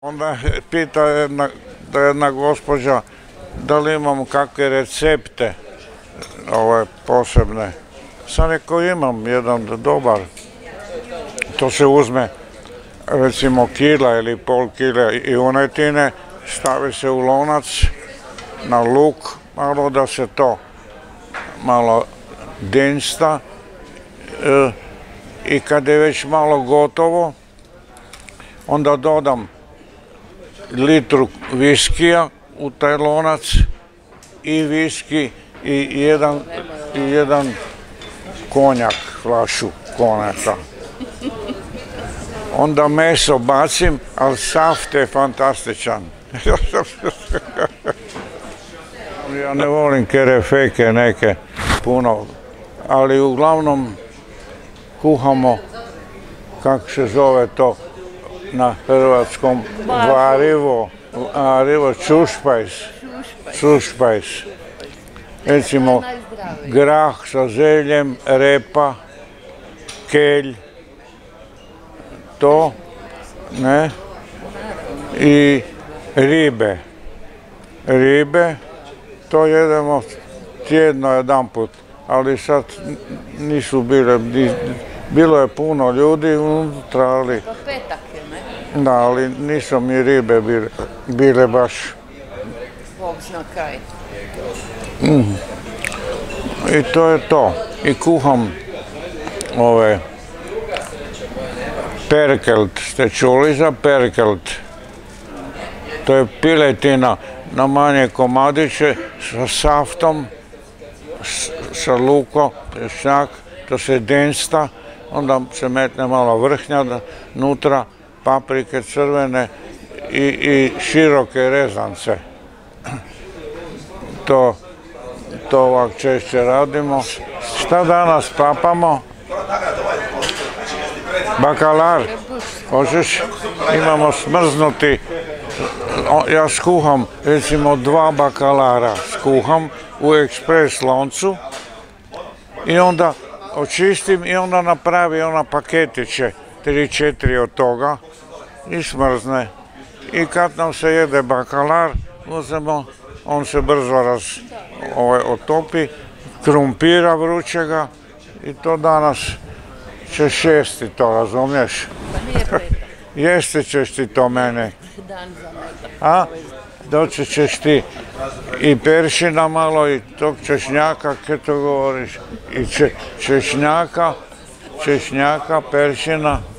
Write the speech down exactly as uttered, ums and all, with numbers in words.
Onda pita jedna, da jedna gospođa da li imam kakve recepte ove posebne. Sam rekao imam jedan dobar. To se uzme recimo kila ili pol kile junetine, stavi se u lonac na luk, malo da se to malo dinsta e, i kad je već malo gotovo, onda dodam litru viskija u taj lonac i viski i jedan, i jedan konjak, flašu konjaka. Onda meso bacim, ali saft je fantastičan. Ja ne volim kerefeke neke puno, ali uglavnom kuhamo, kako se zove to na hrvatskom, varivo, varivo, čušpajs, čušpajs. Recimo grah sa zeljem, repa, kelj, to, ne, i ribe. Ribe, to jedemo tjedno jedan put, ali sad nisu bile, bilo je puno ljudi unutra, ali... To petak je, ne? Da, ali nisu mi ribe bile, bile baš... Bog zna kaj. Mm. I to je to. I kuham ove perkelt. Ste čuli za perkelt? To je piletina na manje komadiće sa saftom, sa lukom, pješnjak, to se densta, onda se metne malo vrhnja nutra, paprike crvene i, i široke rezance. To, to ovak češće radimo. Šta danas papamo? Bakalar. Hoćeš? Imamo smrznuti. Ja skuham recimo dva bakalara. Skuham u ekspres loncu i onda očistim i onda napravi ona paketiće, tri četiri od toga i smrzne. I kad nam se jede bakalar, uzmemo, on se brzo raz, ovaj, otopi, krumpira vrućega i to danas ćeš jesti to, razumiješ? Pa nije petak. Jesti ćeš ti to mene. Dan za metak. A? Doći ćeš ti i peršina malo i tog češnjaka, kaj to govoriš, i če, češnjaka, češnjaka, peršina.